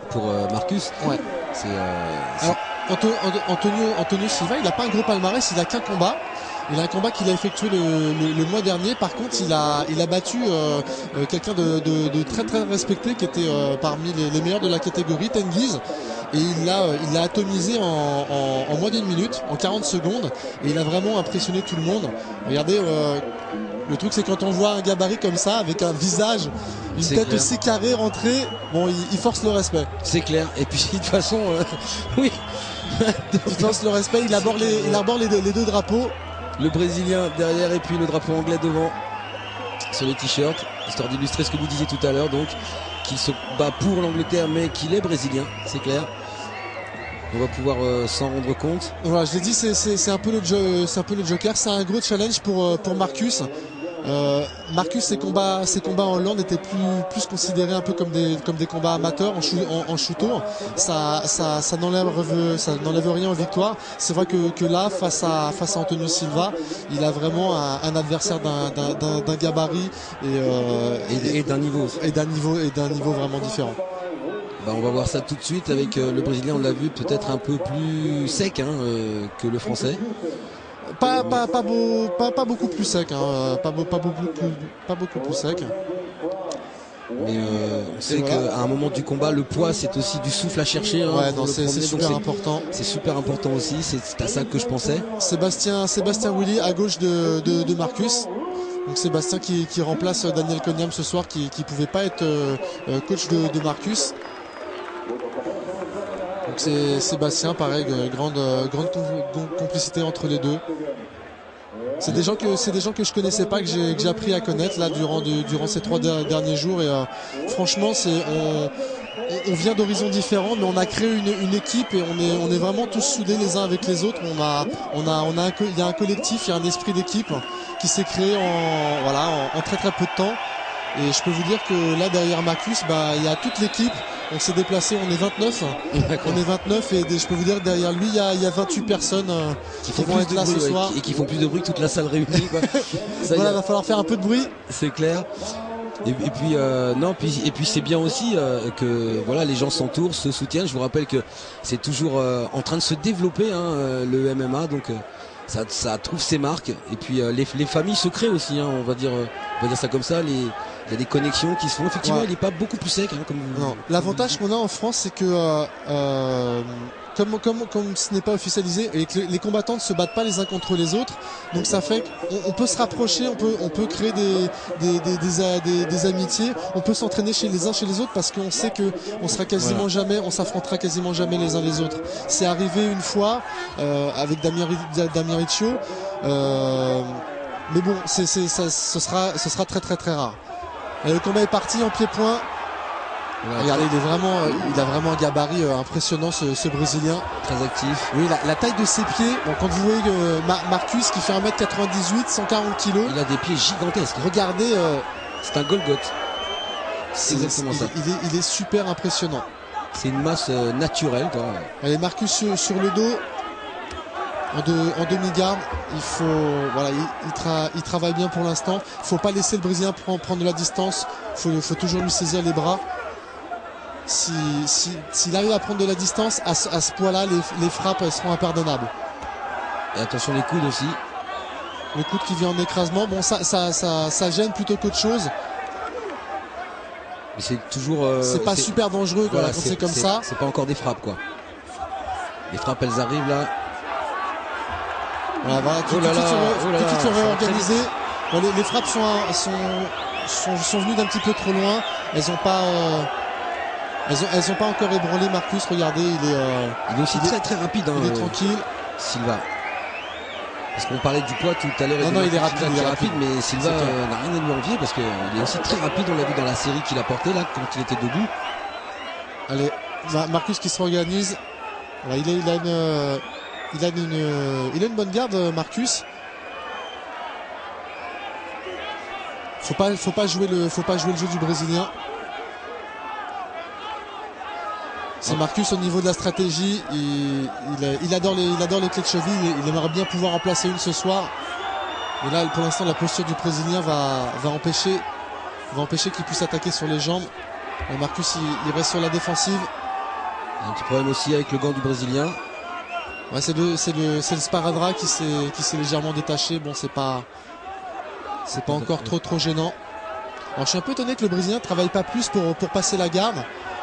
pour Marcus. Ouais. Alors, Antonio Silva, il n'a pas un gros palmarès, il a qu'un combat. Il a un combat qu'il a effectué le mois dernier. Par contre, il a battu quelqu'un de très très respecté qui était parmi les meilleurs de la catégorie, Tengiz. Et il l'a atomisé en moins d'une minute, en 40 secondes. Et il a vraiment impressionné tout le monde. Regardez, le truc c'est quand on voit un gabarit comme ça, avec un visage, une tête aussi carrée, rentrée, bon, il force le respect. C'est clair. Et puis de toute façon, oui. Il force le respect, il aborde les deux drapeaux. Le Brésilien derrière et puis le drapeau anglais devant sur les t-shirts, histoire d'illustrer ce que vous disiez tout à l'heure, donc qu'il se bat pour l'Angleterre mais qu'il est brésilien, c'est clair. On va pouvoir s'en rendre compte. Voilà, je l'ai dit, c'est un peu le joker, c'est un gros challenge pour Marcus. Marcus, ses combats en Hollande étaient plus considérés un peu comme des combats amateurs en shooter. Ça n'enlève rien aux victoires. C'est vrai que là, face à Antonio Silva, il a vraiment un adversaire d'un gabarit et d'un niveau vraiment différent. Bah, on va voir ça tout de suite avec le Brésilien, on l'a vu peut-être un peu plus sec que le Français. Pas beaucoup plus sec, pas beaucoup plus sec. Mais on sait qu'à un moment du combat, le poids c'est aussi du souffle à chercher. Ouais, non, c'est super important. C'est super important aussi, c'est à ça que je pensais. Sébastien Willy à gauche de Marcus. Donc Sébastien qui remplace Daniel Konyam ce soir, qui pouvait pas être coach de Marcus. Donc c'est Sébastien, pareil, grande complicité entre les deux. C'est des gens que je connaissais pas, que j'ai appris à connaître là durant ces 3 derniers jours, et franchement on vient d'horizons différents, mais on a créé une équipe et on est vraiment tous soudés les uns avec les autres. Il y a un collectif, il y a un esprit d'équipe qui s'est créé en très très peu de temps. Et je peux vous dire que là derrière Marcus, il y a toute l'équipe. On s'est déplacé, on est 29. On est 29 et je peux vous dire que derrière lui, il y a 28 personnes qui vont être là ce soir. Et qui font plus de bruit que toute la salle réunie. Voilà, va falloir faire un peu de bruit. C'est clair. Et puis c'est bien aussi que voilà, les gens s'entourent, se soutiennent. Je vous rappelle que c'est toujours en train de se développer le MMA, donc ça trouve ses marques. Et puis les familles se créent aussi, on va dire ça comme ça. Il y a des connexions qui se font. Effectivement, ouais. Il n'est pas beaucoup plus sec. L'avantage qu'on a en France, c'est que comme ce n'est pas officialisé et que les combattants ne se battent pas les uns contre les autres, donc ça fait qu'on peut se rapprocher, on peut créer des amitiés, on peut s'entraîner les uns chez les autres, parce qu'on sait que on s'affrontera quasiment jamais les uns les autres. C'est arrivé une fois avec Damien Riccio, mais bon, ce sera très très très rare. Et le combat est parti en pied-point. Ouais, regardez, il a vraiment un gabarit impressionnant, ce Brésilien. Très actif. Oui, la taille de ses pieds. Bon, quand vous voyez Marcus qui fait 1m98, 140 kg. Il a des pieds gigantesques. Regardez. C'est un Golgoth. C'est exactement ça. Il est super impressionnant. C'est une masse naturelle, quoi. Allez, Marcus sur le dos. En demi-garde, il travaille bien pour l'instant. Faut pas laisser le Brésilien prendre de la distance. Faut toujours lui saisir les bras. S'il arrive à prendre de la distance, à ce poids-là, les frappes elles seront impardonnables. Et attention les coudes aussi. Le coude qui vient en écrasement, bon ça gêne plutôt qu'autre chose. Mais c'est toujours. C'est pas super dangereux quand c'est comme ça. C'est pas encore des frappes, quoi. Les frappes elles arrivent là. Voilà, tout de suite sont réorganisées. Bon, les frappes sont venues d'un petit peu trop loin. Elles ont pas encore ébranlé Marcus. Regardez, il est aussi très rapide. Il est tranquille. Silva. Parce qu'on parlait du poids tout à l'heure. Non, il est rapide. Mais Silva n'a rien à lui envier, parce qu'il est aussi très rapide. On l'a vu dans la série qu'il a portée là quand il était debout. Allez, Marcus qui se réorganise. Voilà, il a une bonne garde, Marcus. Faut pas jouer le jeu du Brésilien. C'est Marcus au niveau de la stratégie. Il adore les clés de cheville. Il aimerait bien pouvoir en placer une ce soir. Mais là, pour l'instant, la posture du Brésilien va empêcher qu'il puisse attaquer sur les jambes. Et Marcus, il reste sur la défensive. Un petit problème aussi avec le gant du Brésilien. Ouais, c'est le sparadrap qui s'est légèrement détaché. Bon, c'est pas encore trop gênant. Alors je suis un peu étonné que le Brésilien travaille pas plus pour passer la garde.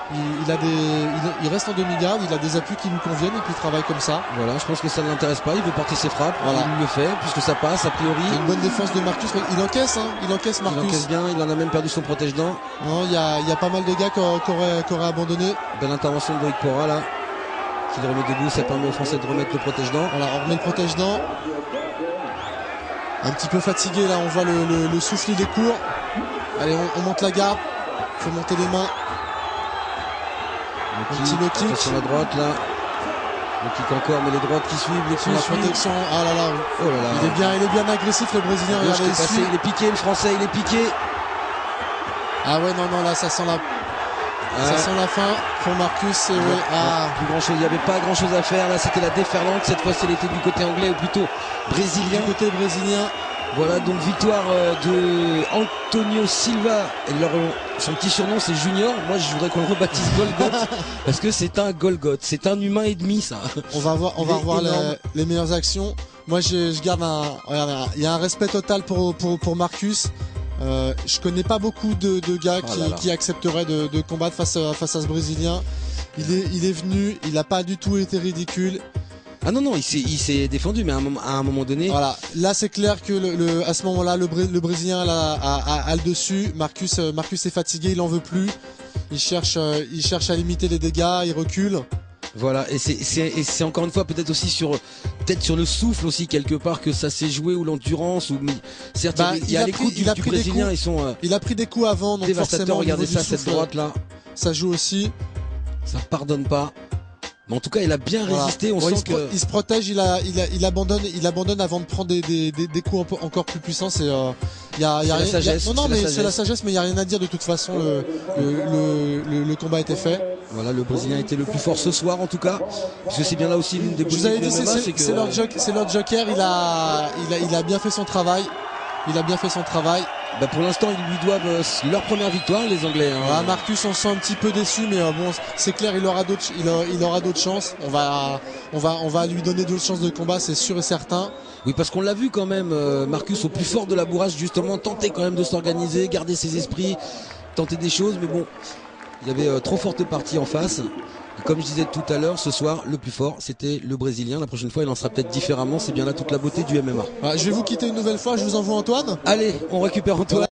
Il reste en demi-garde, il a des appuis qui lui conviennent et puis il travaille comme ça. Voilà, je pense que ça ne l'intéresse pas, il veut porter ses frappes, voilà. Il le fait puisque ça passe a priori. Une bonne défense de Marcus, il encaisse Marcus. Il encaisse bien, il en a même perdu son protège-dents. Non, il y a pas mal de gars qui auraient abandonné. Belle intervention de Loïc Pora là, qui le remet debout, ça permet aux Français de remettre le protège-dents. Voilà, on remet le protège-dents. Un petit peu fatigué là, on voit le souffle il est court. Allez, on monte la garde, faut monter les mains. Un petit low kick sur la droite là. Le kick encore, mais les droites qui suivent, la protection. Ah là là, oh là là. Il est bien agressif le Brésilien. Regardez, il est piqué, le Français, il est piqué. Ah ouais, non, là ça sent la fin pour Marcus. Plus grand chose, il n'y avait pas grand chose à faire. Là, c'était la déferlante. Cette fois, elle était du côté anglais ou plutôt brésilien. Du côté brésilien. Voilà, donc victoire de Antonio Silva. Son petit surnom c'est Junior. Moi je voudrais qu'on le rebaptise Golgoth parce que c'est un Golgoth, c'est un humain et demi ça. On va revoir les meilleures actions. Moi je garde il y a un respect total pour Marcus. Je connais pas beaucoup de gars qui accepteraient de combattre face à ce Brésilien. Il est venu, il n'a pas du tout été ridicule. Ah non, il s'est défendu, mais à un moment donné. Voilà, là c'est clair que à ce moment-là, le Brésilien a le dessus. Marcus est fatigué, il en veut plus. Il cherche à limiter les dégâts, il recule. Voilà, et c'est encore une fois peut-être aussi sur le souffle aussi quelque part que ça s'est joué, ou l'endurance, ou certes il y a les coups du Brésilien, ils sont il a pris des coups avant, donc forcément regardez ça, cette droite là. Ça joue aussi. Ça pardonne pas. Mais en tout cas, il a bien résisté. On sent il se protège, il abandonne avant de prendre des coups encore plus puissants. C'est la sagesse. C'est la sagesse, mais il y a rien à dire de toute façon. Le combat était fait. Voilà, le Brésilien était le plus fort ce soir en tout cas. Parce que c'est bien là aussi l'une des beautés. Je vous avais dit, c'est leur joker. Il a bien fait son travail. Pour l'instant, ils lui doivent leur première victoire, les Anglais. Marcus, on se sent un petit peu déçu, mais bon, c'est clair, il aura d'autres chances. On va lui donner d'autres chances de combat, c'est sûr et certain. Oui, parce qu'on l'a vu quand même, Marcus au plus fort de la bourrage, justement, tenter quand même de s'organiser, garder ses esprits, tenter des choses, mais bon, il y avait trop forte partie en face. Et comme je disais tout à l'heure, ce soir, le plus fort, c'était le Brésilien. La prochaine fois, il en sera peut-être différemment. C'est bien là toute la beauté du MMA. Je vais vous quitter une nouvelle fois. Je vous envoie Antoine. Allez, on récupère Antoine.